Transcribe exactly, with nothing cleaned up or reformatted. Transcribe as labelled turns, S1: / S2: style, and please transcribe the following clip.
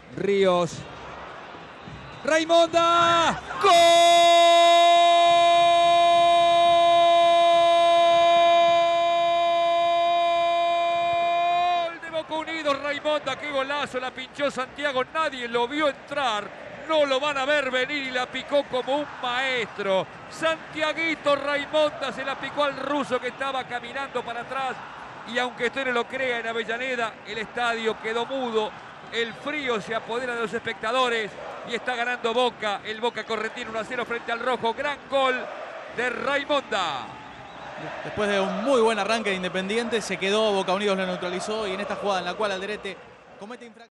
S1: Ríos. Raimonda. ¡Gol! De Boca Unidos, Raimonda, qué golazo, la pinchó Santiago, nadie lo vio entrar, no lo van a ver venir y la picó como un maestro. Santiaguito Raimonda se la picó al ruso que estaba caminando para atrás y aunque usted no lo crea, en Avellaneda el estadio quedó mudo, el frío se apodera de los espectadores y está ganando Boca, el Boca Correntino uno a cero frente al Rojo, gran gol de Raimonda.
S2: Después de un muy buen arranque de Independiente, se quedó, Boca Unidos lo neutralizó y en esta jugada en la cual Alderete comete infracción.